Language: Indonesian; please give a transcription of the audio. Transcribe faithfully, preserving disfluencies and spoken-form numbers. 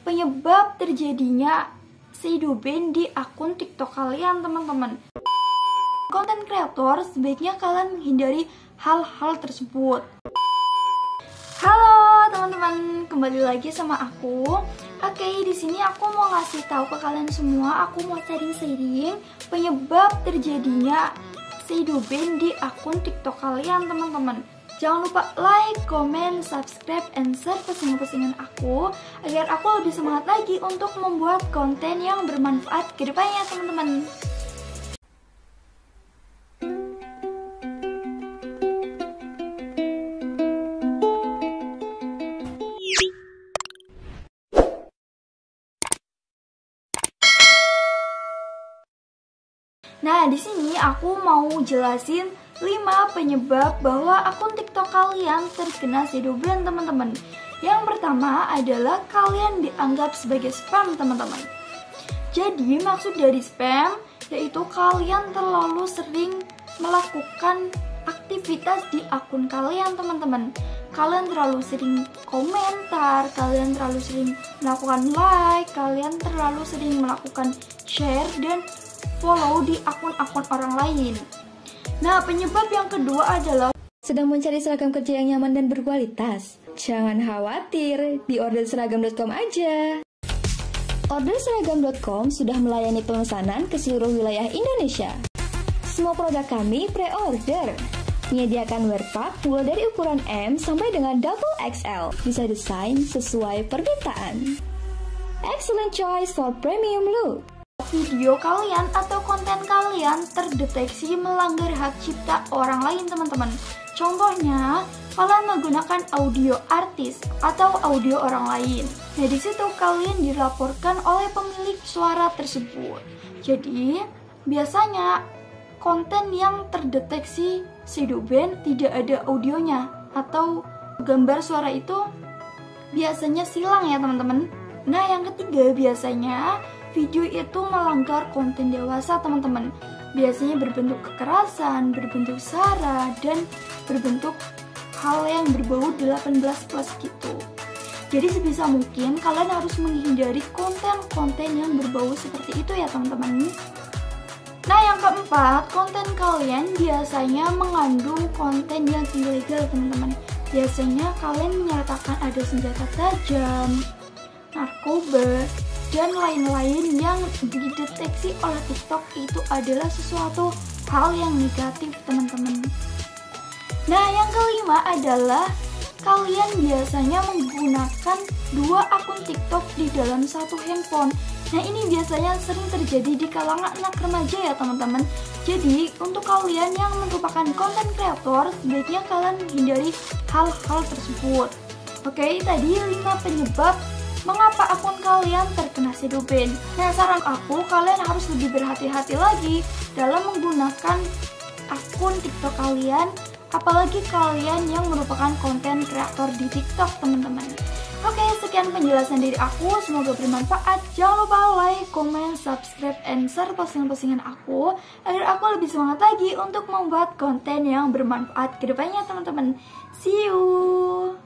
penyebab terjadinya pseudoban di akun TikTok kalian, teman-teman. Konten kreator sebaiknya kalian menghindari hal-hal tersebut. Halo teman-teman, kembali lagi sama aku. Oke, di sini aku mau ngasih tahu ke kalian semua, aku mau sharing-sharing penyebab terjadinya pseudoban di akun TikTok kalian, teman-teman. Jangan lupa like, comment, subscribe, and share postingan-postingan aku agar aku lebih semangat lagi untuk membuat konten yang bermanfaat ke depannya, teman-teman. Nah, di sini aku mau jelasin lima penyebab bahwa akun TikTok kalian terkena pseudoban, teman-teman. Yang pertama adalah kalian dianggap sebagai spam, teman-teman. Jadi, maksud dari spam yaitu kalian terlalu sering melakukan aktivitas di akun kalian, teman-teman. Kalian terlalu sering komentar, kalian terlalu sering melakukan like, kalian terlalu sering melakukan share dan follow di akun-akun orang lain. Nah, penyebab yang kedua adalah sedang mencari seragam kerja yang nyaman dan berkualitas. Jangan khawatir, di order seragam dot com aja. order seragam dot com sudah melayani pemesanan ke seluruh wilayah Indonesia. Semua produk kami pre-order. Menyediakan wear pack mulai dari ukuran M sampai dengan double X L. Bisa desain sesuai permintaan. Excellent choice for premium look. Video kalian atau konten kalian terdeteksi melanggar hak cipta orang lain, teman-teman. Contohnya, kalian menggunakan audio artis atau audio orang lain. Nah, di situ kalian dilaporkan oleh pemilik suara tersebut. Jadi, biasanya konten yang terdeteksi pseudoban tidak ada audionya atau gambar suara itu biasanya silang ya, teman-teman. Nah, yang ketiga biasanya video itu melanggar konten dewasa, teman-teman. Biasanya berbentuk kekerasan, berbentuk sara, dan berbentuk hal yang berbau delapan belas plus gitu. Jadi sebisa mungkin kalian harus menghindari konten-konten yang berbau seperti itu ya, teman-teman. Nah, yang keempat, konten kalian biasanya mengandung konten yang ilegal, teman-teman. Biasanya kalian menyatakan ada senjata tajam, narkoba, dan lain-lain yang dideteksi oleh TikTok itu adalah sesuatu hal yang negatif, teman-teman. Nah, yang kelima adalah kalian biasanya menggunakan dua akun TikTok di dalam satu handphone. Nah, ini biasanya sering terjadi di kalangan anak remaja ya, teman-teman. Jadi, untuk kalian yang merupakan konten kreator, sebaiknya kalian hindari hal-hal tersebut. Oke, tadi lima penyebab mengapa akun kalian terkena pseudoban. Nah, saran aku, kalian harus lebih berhati-hati lagi dalam menggunakan akun TikTok kalian, apalagi kalian yang merupakan konten kreator di TikTok, teman-teman. Oke, sekian penjelasan dari aku, semoga bermanfaat. Jangan lupa like, comment, subscribe, and share postingan-postingan aku agar aku lebih semangat lagi untuk membuat konten yang bermanfaat ke depannya, teman-teman. See you!